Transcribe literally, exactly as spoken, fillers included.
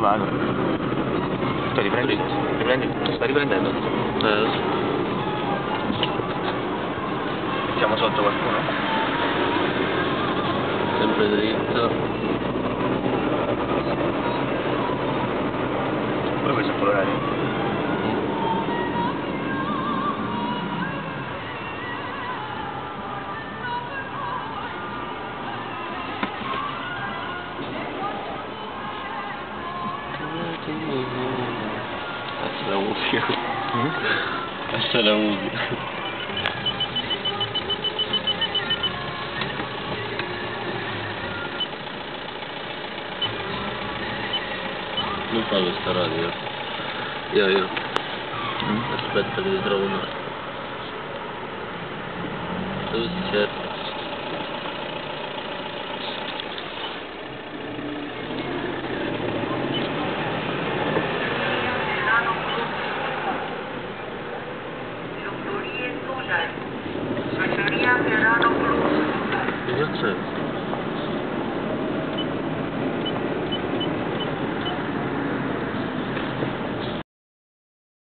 vado. Sto riprendi? Riprendi? Sta riprendendo? Eh, Siamo sotto qualcuno? sempre dritto. Pure questo è colorato. Questa è la musica. Mm? Questa è la musica. Non fa questa radio. Io, io. Mm? Aspetta che ti trovo un attimo. Dove si cerca? Che cazzo è?